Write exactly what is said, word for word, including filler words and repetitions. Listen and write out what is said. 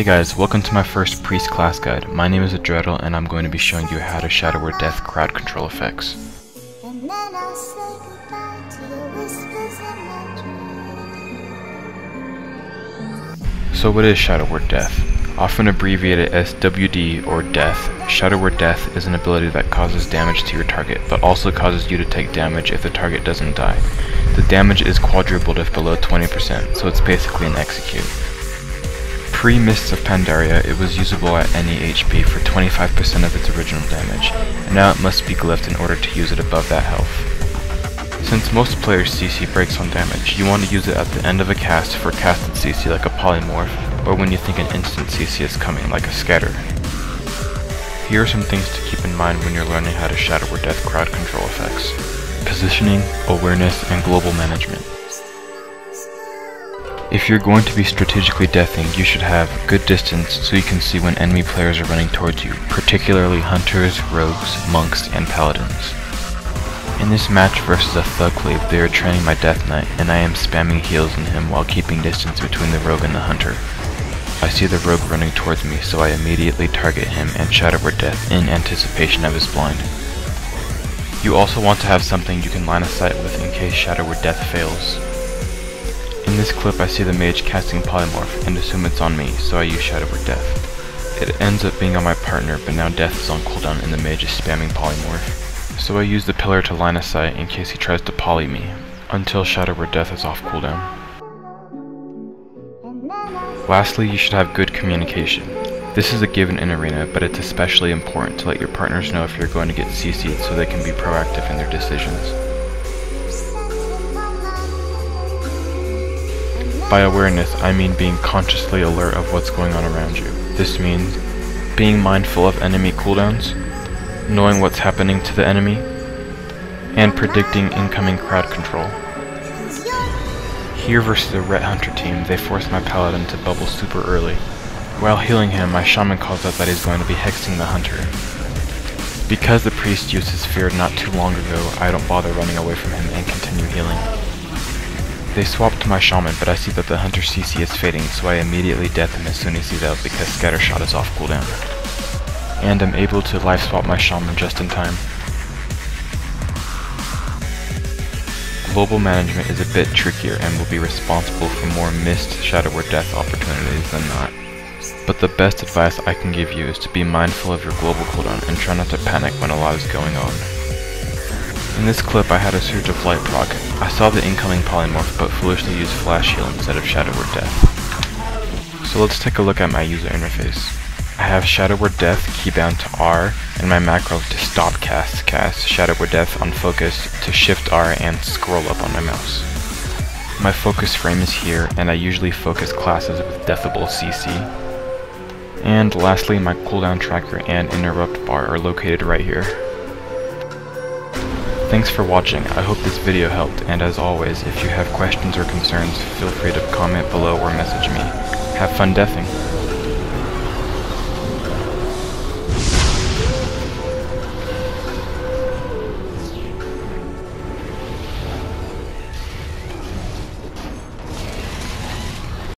Hey guys, welcome to my first Priest class guide. My name is Adreddle and I'm going to be showing you how to Shadow Word Death crowd control effects. So what is Shadow Word Death? Often abbreviated as W D or Death, Shadow Word Death is an ability that causes damage to your target, but also causes you to take damage if the target doesn't die. The damage is quadrupled if below twenty percent, so it's basically an execute. Pre-Mists of Pandaria, it was usable at any H P for twenty-five percent of its original damage, and now it must be glyphed in order to use it above that health. Since most players' C C breaks on damage, you want to use it at the end of a cast for casted C C like a Polymorph, or when you think an instant C C is coming like a Scatter. Here are some things to keep in mind when you're learning how to Shadow Word Death crowd control effects. Positioning, awareness, and global management. If you're going to be strategically deathing, you should have good distance so you can see when enemy players are running towards you, particularly hunters, rogues, monks, and paladins. In this match versus a Thugglaive, they are training my Death Knight, and I am spamming heals on him while keeping distance between the rogue and the hunter. I see the rogue running towards me, so I immediately target him and Shadow Word Death in anticipation of his blind. You also want to have something you can line of sight with in case Shadow Word Death fails. In this clip I see the mage casting Polymorph and assume it's on me, so I use Shadow Word Death. It ends up being on my partner, but now Death is on cooldown and the mage is spamming Polymorph. So I use the pillar to line of sight in case he tries to poly me, until Shadow Word Death is off cooldown. Lastly, you should have good communication. This is a given in Arena, but it's especially important to let your partners know if you're going to get C C'd so they can be proactive in their decisions. By awareness, I mean being consciously alert of what's going on around you. This means being mindful of enemy cooldowns, knowing what's happening to the enemy, and predicting incoming crowd control. Here versus the Ret Hunter team, they forced my Paladin to bubble super early. While healing him, my Shaman calls out that he's going to be hexing the Hunter. Because the Priest used his Fear not too long ago, I don't bother running away from him and continue healing. They swapped to my Shaman, but I see that the Hunter C C is fading, so I immediately death him as soon as he's out because Scatter Shot is off cooldown. And I'm able to life swap my Shaman just in time. Global management is a bit trickier and will be responsible for more missed Shadow Word Death opportunities than not. But the best advice I can give you is to be mindful of your global cooldown and try not to panic when a lot is going on. In this clip I had a Surge of Light proc. I saw the incoming Polymorph but foolishly used Flash Heal instead of Shadow Word Death. So let's take a look at my user interface. I have Shadow Word Death keybound to R and my macro to stop cast cast Shadow Word Death on focus to Shift R and scroll up on my mouse. My focus frame is here and I usually focus classes with Deathable C C. And lastly, my cooldown tracker and interrupt bar are located right here. Thanks for watching. I hope this video helped, and as always, if you have questions or concerns, feel free to comment below or message me. Have fun deathing!